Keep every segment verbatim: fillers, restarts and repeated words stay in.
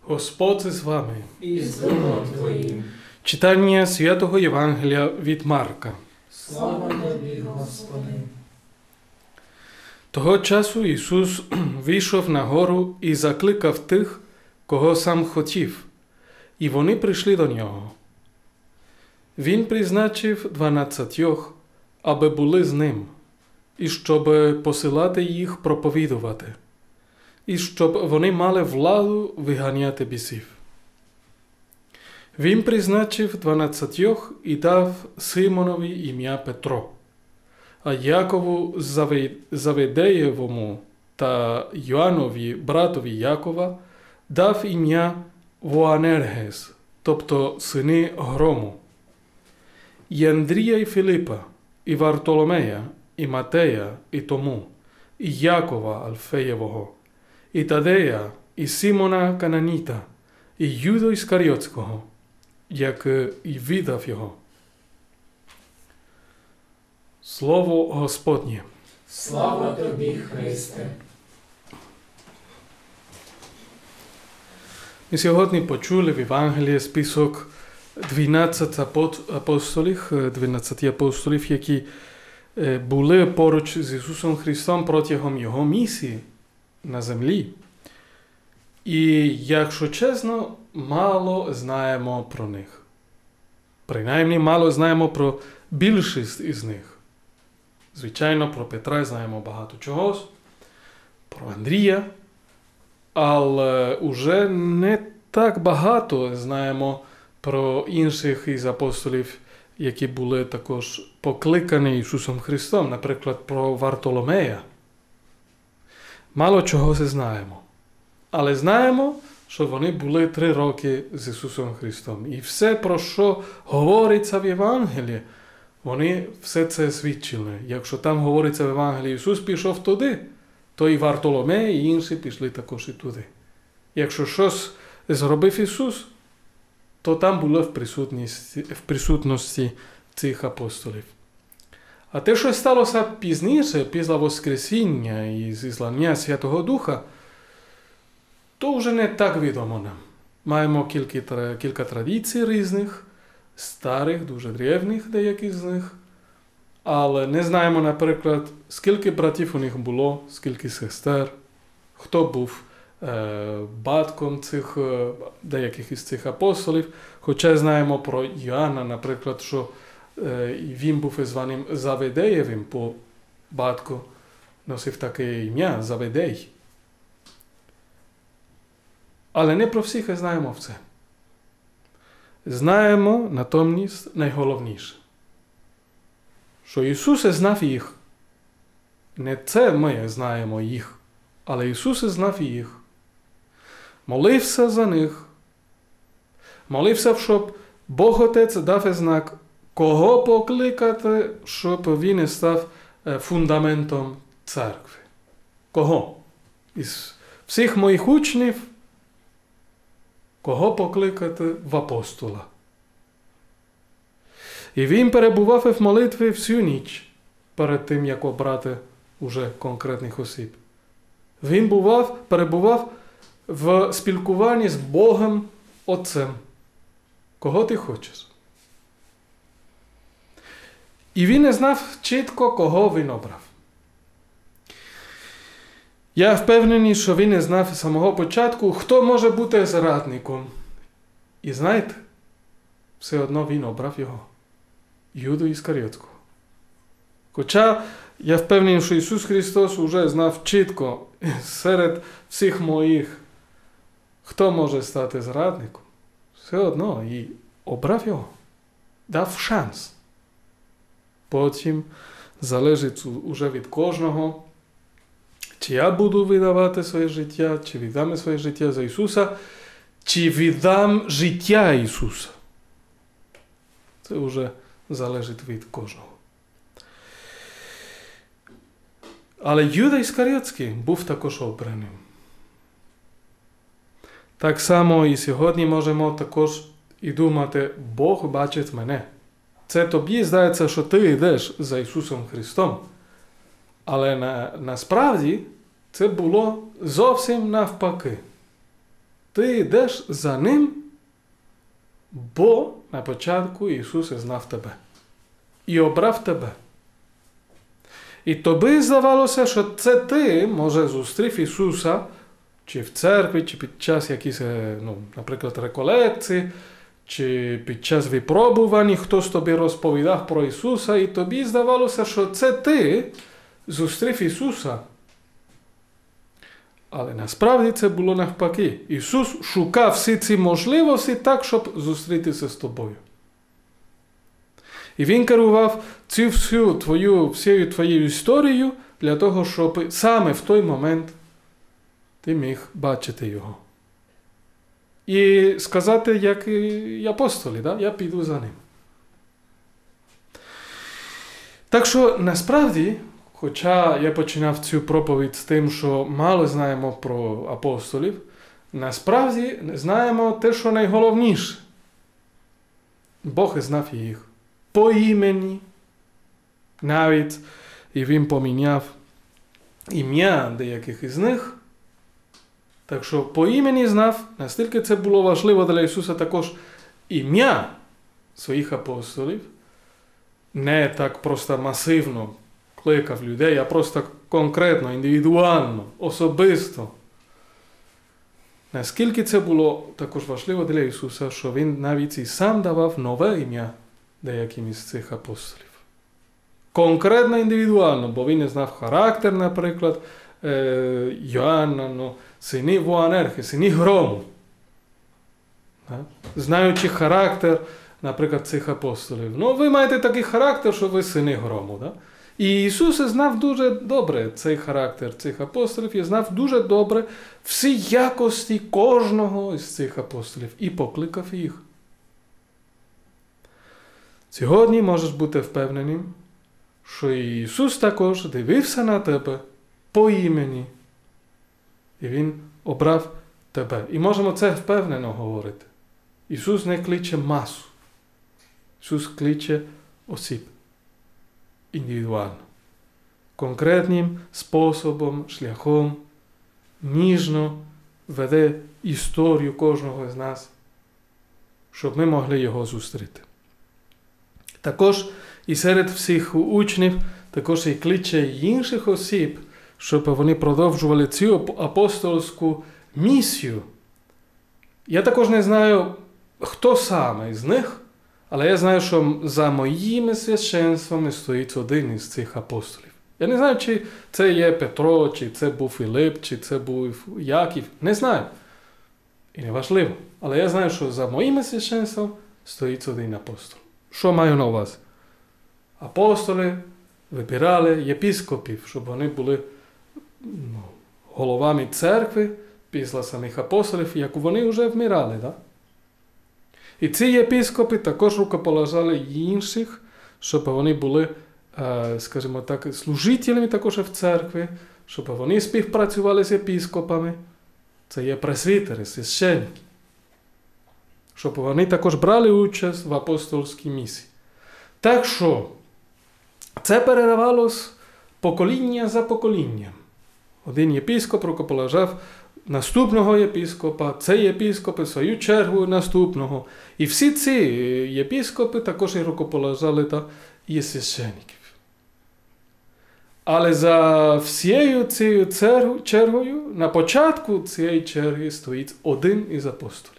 Господь з вами. І з Духом Твоїм. Читання Святого Євангелія від Марка. Слава Тобі, Господи. Того часу Ісус вийшов на гору і закликав тих, кого сам хотів, і вони прийшли до Нього. Він призначив дванадцятьох, аби були з Ним, і щоб посилати їх проповідувати, і щоб вони мали владу виганяти бісів. Він призначив дванадцятьох і дав Симонові ім'я Петро, а Якову Заведеєвому та Йоаннові, братові Якова, дав ім'я Воанергес, тобто сини грому, і Андрія і Филипа, і Вартоломея, і Матея, і Тому, і Якова Алфеєвого, і Тадея, і Симона Кананіта, і Юду Іскаріотського, як і видав його. Слово Господнє. Слава Тобі, Христе. Ми сьогодні почули в Євангелії список дванадцяти апостолів, дванадцяти апостолів, які були поруч з Ісусом Христом протягом Його місії на землі. І, якщо чесно, мало знаємо про них. Принаймні, мало знаємо про більшість із них. Звичайно, про Петра знаємо багато чогось, про Андрія, але уже не так багато знаємо про інших із апостолів, які були також покликані Ісусом Христом, наприклад, про Вартоломея. Мало чого знаємо. Але знаємо, що вони були три роки з Ісусом Христом. І все, про що говориться в Євангелії, вони все це свідчили. Якщо там говориться в Євангелії, Ісус пішов туди, то і Вартоломей, і інші пішли також і туди. Якщо щось зробив Ісус, то там було в присутності, в присутності цих апостолів. А те, що сталося пізніше, після Воскресіння і зіслання Святого Духа, то вже не так відомо нам. Маємо кілька, кілька традицій різних, старих, дуже древніх деяких з них, але не знаємо, наприклад, скільки братів у них було, скільки сестер, хто був е, батьком цих, е, деяких із цих апостолів, хоча знаємо про Йоанна, наприклад, що е, він був званим Заведеєвим, по батьку носив таке ім'я Заведей. Але не про всіх знаємо це. Знаємо, натомість, найголовніше. Що Ісус знав їх. Не це ми знаємо їх, але Ісус знав їх. Молився за них. Молився, щоб Бог Отець дав знак, кого покликати, щоб він став фундаментом церкви. Кого? Із всіх моїх учнів, кого покликати в апостола. І він перебував в молитві всю ніч, перед тим, як обрати уже конкретних осіб. Він бував, перебував в спілкуванні з Богом Отцем. Кого ти хочеш? І він не знав чітко, кого він обрав. Я впевнений, що він не знав з самого початку, хто може бути зрадником. І знаєте, все одно він обрав його. Юду Іскаріотського. Хоча я впевнений, що Ісус Христос уже знав чітко серед всіх моїх, хто може стати зрадником. Все одно і обрав його. Дав шанс. Потім залежить уже від кожного, чи я буду видавати своє життя, чи віддам своє життя за Ісуса, чи віддам життя Ісуса. Це вже залежить від кожного. Але Юда Іскаріотський був також обраним. Так само і сьогодні можемо також і думати, Бог бачить мене. Це тобі здається, що ти йдеш за Ісусом Христом. Але на, насправді це було зовсім навпаки. ти йдеш за ним, бо на початку Ісус знав тебе і обрав тебе. І тобі здавалося, що це ти, може, зустрів Ісуса, чи в церкві, чи під час якісь, ну, наприклад, реколекції, чи під час випробувань хтось тобі розповідав про Ісуса, і тобі здавалося, що це ти зустрів Ісуса. Але насправді це було навпаки. Ісус шукав всі ці можливості так, щоб зустрітися з тобою. І Він керував цю всю твою, всю твою історію для того, щоб саме в той момент ти міг бачити Його. І сказати, як і апостолі, да? Я піду за ним. Так що, насправді, хоча я починав цю проповідь з тим, що мало знаємо про апостолів, насправді знаємо те, що найголовніше. Бог знав їх по імені. Навіть і Він поміняв ім'я деяких із них. Так що по імені знав, настільки це було важливо для Ісуса також ім'я своїх апостолів. Не так просто масивно кликав людей, а просто конкретно, індивідуально, особисто. Наскільки це було також важливо для Ісуса, що Він навіть і сам давав нове ім'я деяким із цих апостолів. Конкретно, індивідуально, бо Він не знав характер, наприклад, е, Йоанна, ну, сини Воанерхи, сини грому. Да? Знаючи характер, наприклад, цих апостолів. Ну, ви маєте такий характер, що ви сини грому. Да? І Ісус знав дуже добре цей характер цих апостолів, і знав дуже добре всі якості кожного з цих апостолів і покликав їх. Сьогодні можеш бути впевненим, що Ісус також дивився на тебе по імені. І Він обрав тебе. І можемо це впевнено говорити. Ісус не кличе масу. Ісус кличе осіб. Індивідуально. Конкретним способом, шляхом, ніжно веде історію кожного з нас, щоб ми могли його зустріти. Також і серед всіх учнів, також і кличе інших осіб, щоб вони продовжували цю апостольську місію. Я також не знаю, хто саме з них, але я знаю, що за моїми священствами стоїть один із цих апостолів. Я не знаю, чи це є Петро, чи це був Філип, чи це був Яків. Не знаю. І не важливо. Але я знаю, що за моїми священствами стоїть один апостол. Що маю на увазі? Апостоли вибирали єпископів, щоб вони були ну, головами церкви після самих апостолів, як вони вже вмирали. Да? І ці єпископи також рукоположали інших, щоб вони були, скажімо так, служителями також в церкві, щоб вони співпрацювали з єпископами. Це є пресвітери, священники. Щоб вони також брали участь в апостольській місії. Так що, це передавалось покоління за поколінням. Один єпископ рукоположав наступного єпископа, цей єпископ в свою чергу наступного. І всі ці єпископи також і рукоположали та і священників. Але за всією цією чергою, на початку цієї черги стоїть один із апостолів.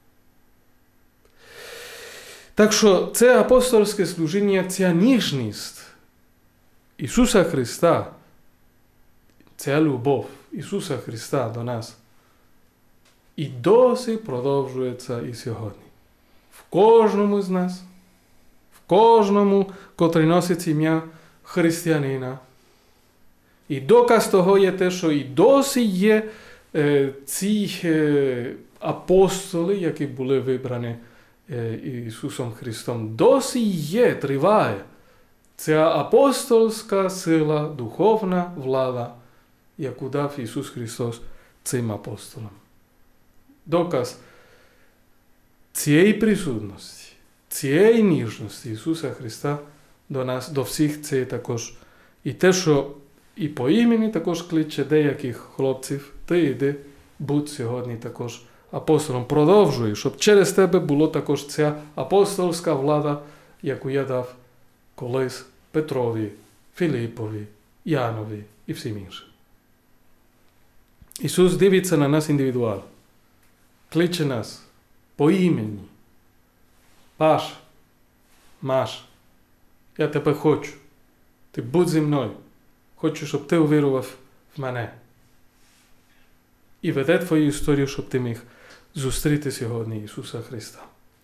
Так що це апостольське служіння, ця ніжність Ісуса Христа, ця любов Ісуса Христа до нас і досі продовжується і сьогодні. В кожному з нас, в кожному, котрий носить ім'я християнина. І доказ того є те, що і досі є е, ці е, апостоли, які були вибрані е, Ісусом Христом. Досі є, триває ця апостольська сила, духовна влада, яку дав Ісус Христос цим апостолам. Доказ цієї присутності, цієї ніжності Ісуса Христа до нас, до всіх, це також і те, що і по імені також кличе деяких хлопців, ти йди, будь сьогодні також апостолом. Продовжуй, щоб через тебе було також ця апостольська влада, яку я дав колись Петрові, Філіпові, Янові і всім іншим. Ісус дивиться на нас індивідуально. Кличе нас по імені. Паш, Маш, я тебе хочу. Ти будь зі мною. Хочу, щоб ти увірував в мене. І веде твою історію, щоб ти міг зустріти сьогодні Ісуса Христа.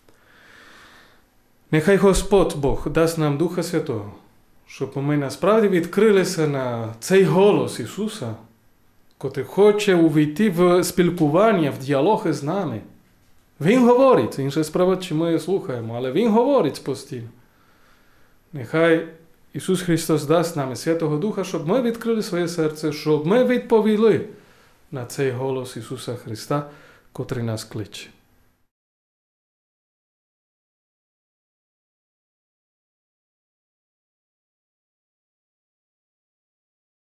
Нехай Господь Бог дасть нам Духа Святого, щоб ми насправді відкрилися на цей голос Ісуса, котрий хоче увійти в спілкування, в діалоги з нами. Він говорить, інша справа, чи ми слухаємо, але Він говорить постійно. Нехай Ісус Христос дасть нам Святого Духа, щоб ми відкрили своє серце, щоб ми відповіли на цей голос Ісуса Христа, котрий нас кличе.